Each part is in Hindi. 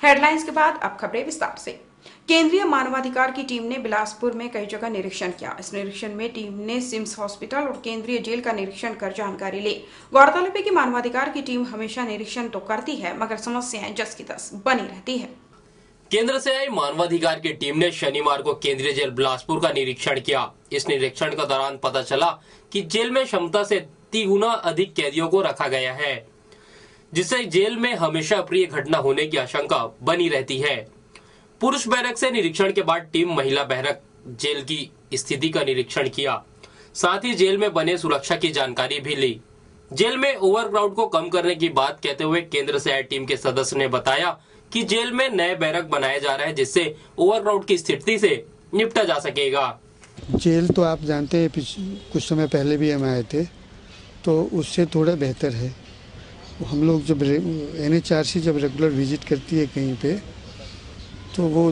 हेडलाइंस के बाद अब खबरें विस्तार से। केंद्रीय मानवाधिकार की टीम ने बिलासपुर में कई जगह निरीक्षण किया। इस निरीक्षण में टीम ने सिम्स हॉस्पिटल और केंद्रीय जेल का निरीक्षण कर जानकारी ली। गौरतलब है कि मानवाधिकार की टीम हमेशा निरीक्षण तो करती है, मगर समस्याएं जस की तस बनी रहती है। केंद्र से आई मानवाधिकार की टीम ने शनिवार को केंद्रीय जेल बिलासपुर का निरीक्षण किया। इस निरीक्षण के दौरान पता चला कि जेल में क्षमता से 3 गुना अधिक कैदियों को रखा गया है, जिससे जेल में हमेशा अप्रिय घटना होने की आशंका बनी रहती है। पुरुष बैरक से निरीक्षण के बाद टीम महिला बैरक जेल की स्थिति का निरीक्षण किया। साथ ही जेल में बने सुरक्षा की जानकारी भी ली। जेल में ओवरक्राउड को कम करने की बात कहते हुए केंद्र से आई टीम के सदस्य ने बताया कि जेल में नए बैरक बनाए जा रहे हैं, जिससे ओवरक्राउड की स्थिति से निपटा जा सकेगा। जेल तो आप जानते हैं, कुछ समय पहले भी हम आए थे, तो उससे थोड़ा बेहतर है। हम लोग जब NHRC जब रेगुलर विजिट करती है कहीं पे, तो वो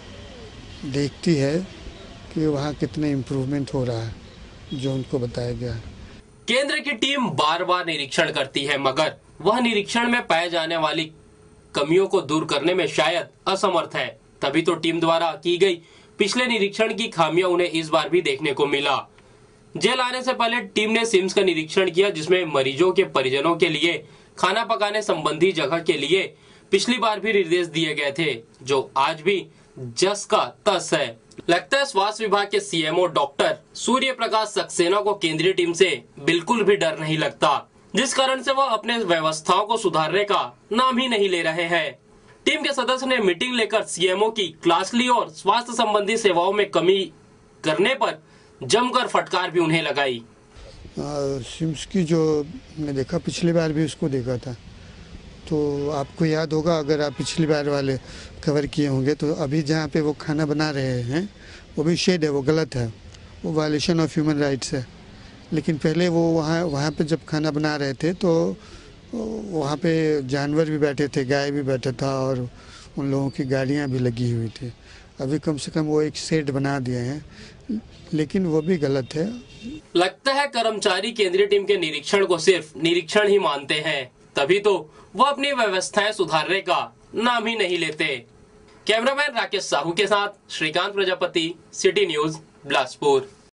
देखती है कि वहाँ कितने इम्प्रूवमेंट हो रहा है, जो उनको बताया गया। केंद्र की टीम बार बार निरीक्षण करती है, मगर वह निरीक्षण में पाए जाने वाली कमियों को दूर करने में शायद असमर्थ है। तभी तो टीम द्वारा की गई पिछले निरीक्षण की खामियां उन्हें इस बार भी देखने को मिला। जेल आने से पहले टीम ने सिम्स का निरीक्षण किया, जिसमें मरीजों के परिजनों के लिए खाना पकाने संबंधी जगह के लिए पिछली बार भी निर्देश दिए गए थे, जो आज भी जस का तस है। लगता है स्वास्थ्य विभाग के CMO डॉक्टर सूर्य प्रकाश सक्सेना को केंद्रीय टीम से बिल्कुल भी डर नहीं लगता, जिस कारण से वह अपने व्यवस्थाओं को सुधारने का नाम ही नहीं ले रहे हैं। टीम के सदस्य ने मीटिंग लेकर CMO की क्लास ली और स्वास्थ्य संबंधी सेवाओं में कमी करने पर जमकर फटकार भी उन्हें लगाई। सिम्स की जो हमने देखा, पिछली बार भी उसको देखा था, तो आपको याद होगा, अगर आप पिछली बार वाले कवर किए होंगे, तो अभी जहाँ पे वो खाना बना रहे हैं वो भी शेड है, वो गलत है, वो वायलेशन ऑफ ह्यूमन राइट्स है। लेकिन पहले वो वहाँ पे जब खाना बना रहे थे तो वहाँ पे जानवर भी बैठे थे, गाय भी बैठा था और उन लोगों की गाड़ियाँ भी लगी हुई थी। अभी कम से कम वो एक शेड बना दिए हैं, लेकिन वो भी गलत है। लगता है कर्मचारी केंद्रीय टीम के निरीक्षण को सिर्फ निरीक्षण ही मानते हैं, तभी तो वो अपनी व्यवस्थाएं सुधारने का नाम ही नहीं लेते। कैमरामैन राकेश साहू के साथ श्रीकांत प्रजापति, सिटी न्यूज, बिलासपुर।